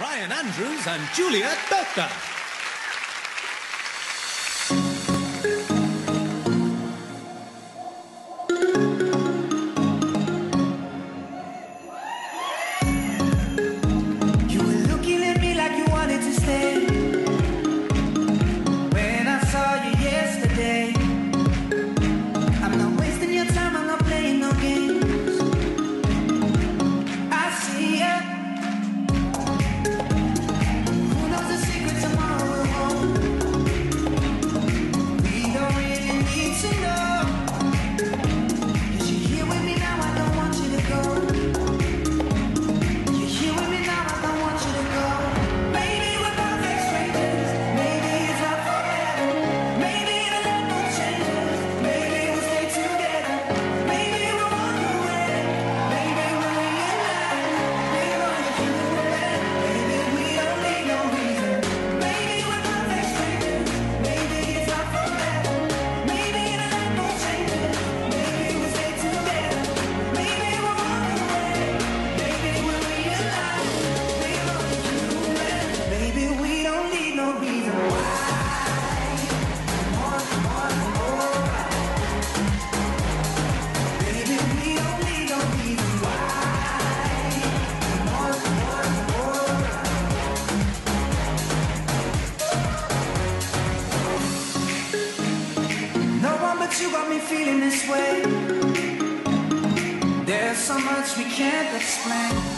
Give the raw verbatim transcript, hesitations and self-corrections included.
Brian Andrews and Julia Doctor. You were looking at me like you wanted to stay. When I saw you yesterday, I'm not wasting your time, I'm not playing no games. I see ya. Who knows the secret tomorrow will hold? We don't really need to know. 'Cause you're here with me now, I don't want you to go. You're here with me now, I don't want you to go. Maybe we're perfect strangers, maybe it's not forever. Maybe the love will change us, maybe we'll stay together. Maybe we'll walk away, maybe we'll realize we're only human. Maybe we don't need no reason. Maybe we're perfect strangers, maybe it's not forever. Maybe the love will change us, maybe we'll stay together. Maybe we'll walk away, maybe we'll realize we're only human. Maybe we don't need no reason why. Baby, we don't need no reason why. No one but you got me feeling this way. There's so much we can't explain.